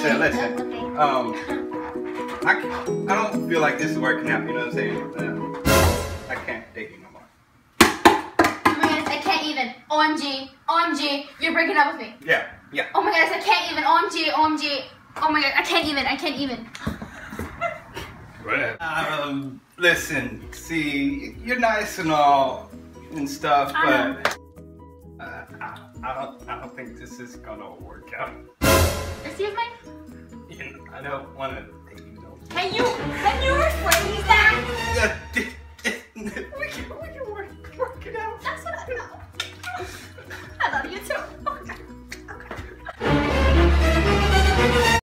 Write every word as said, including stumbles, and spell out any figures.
listen, listen. Okay. Um, I, I don't feel like this is working out. You know what I'm saying? Um, I can't date you no more. Oh my goodness, I can't even. O M G, O M G, you're breaking up with me. Yeah, yeah. Oh my goodness, I can't even. O M G, O M G. Oh my god, I can't even. I can't even. Um, listen, see, you're nice and all and stuff, but uh, I, I don't, I don't think this is gonna work out. Excuse me? You know, I don't want to date you no more. Can you